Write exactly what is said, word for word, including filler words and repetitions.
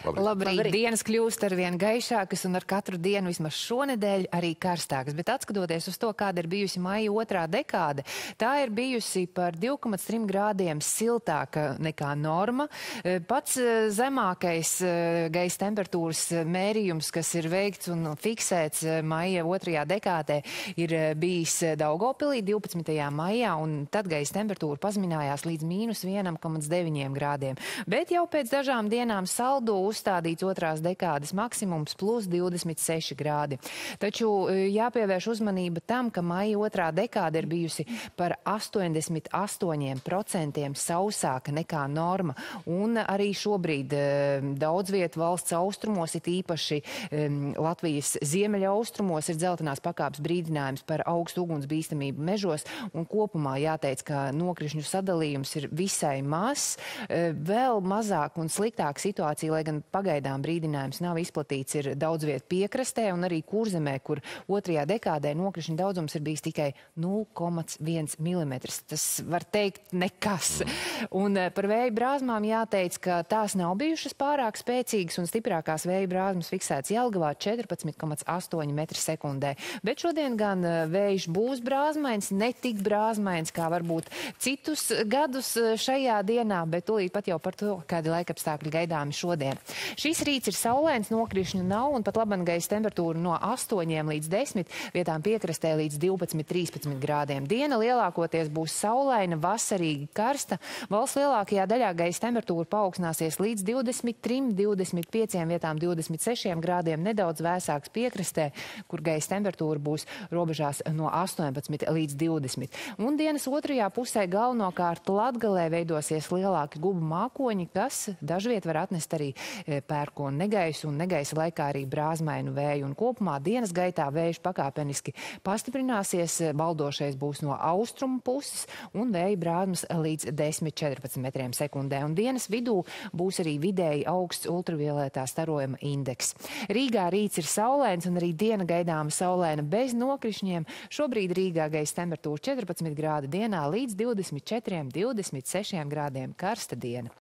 Labrīt. Labrīt. Labrīt. Dienas kļūst ar vien gaišākas un ar katru dienu vismaz šonedēļ arī karstākas. Bet atskatoties uz to, kāda ir bijusi maija otrā dekāde, tā ir bijusi par divi komats trīs grādiem siltāka nekā norma. Pats zemākais gaisa temperatūras mērījums, kas ir veikts un fiksēts maija otrajā dekādē, ir bijis Daugavpilī divpadsmitajā maijā, un tad gaisa temperatūra pazeminājās līdz mīnus viens komats deviņi grādiem. Bet jau pēc dažām dienām saldo uzstādīts otrās dekādes maksimums plus divdesmit seši grādi. Taču jāpievērš uzmanība tam, ka maija otrā dekāde ir bijusi par astoņdesmit astoņiem procentiem sausāka nekā norma. Un arī šobrīd daudz vietu valsts austrumos, it īpaši Latvijas ziemeļa austrumos, ir dzeltenās pakāpes brīdinājums par augstu ugunsbīstamību mežos. Un kopumā jāteic, ka nokrišņu sadalījums ir visai mazs. Vēl mazāk un sliktāka situācija, lai gan pagaidām brīdinājums nav izplatīts, ir daudz vietu piekrastē un arī Kurzemē, kur otrajā dekādē nokrišņu daudzums ir bijis tikai nulle komats viens milimetrs. Tas var teikt nekas. Un par vēja brāzmām jāteic, ka tās nav bijušas pārāk spēcīgas un stiprākās vēja brāzmas fiksēts Jelgavā četrpadsmit komats astoņi metri sekundē. Bet šodien gan vējš būs brāzmains, ne tik brāzmains, kā varbūt citus gadus šajā dienā, bet tūlīt pat jau par to, kādi laikapstākļi gaidāmi šodien. Šis rīts ir saulains, nokrišņu nav, un pat laban gaisa temperatūra no astoņiem līdz desmit, vietām piekrastē līdz divpadsmit trīspadsmit grādiem. Diena lielākoties būs saulaina, vasarīgi karsta. Valsts lielākajā daļā gaisa temperatūra paaugstināsies līdz divdesmit trim, divdesmit pieciem, vietām divdesmit sešiem grādiem, nedaudz vēsāks piekrastē, kur gaisa temperatūra būs robežās no astoņpadsmit līdz divdesmit. Un dienas otrajā pusē galvenokārt Latgalē veidosies lielāki gubu mākoņi, kas dažviet var atnest arī pērkonu negaisu un negaisa laikā arī brāzmainu vēju. Un kopumā dienas gaitā vējš pakāpeniski pastiprināsies, baldošais būs no austrumu puses un vēja brāzmas līdz desmit četrpadsmit metriem sekundē. Un dienas vidū būs arī vidēji augsts ultravioletā starojuma indeks. Rīgā rīts ir saulains un arī diena gaidāma saulaina bez nokrišņiem. Šobrīd Rīgā gaisa temperatūra četrpadsmit grādi, dienā līdz divdesmit četriem, divdesmit sešiem grādiem karsta diena.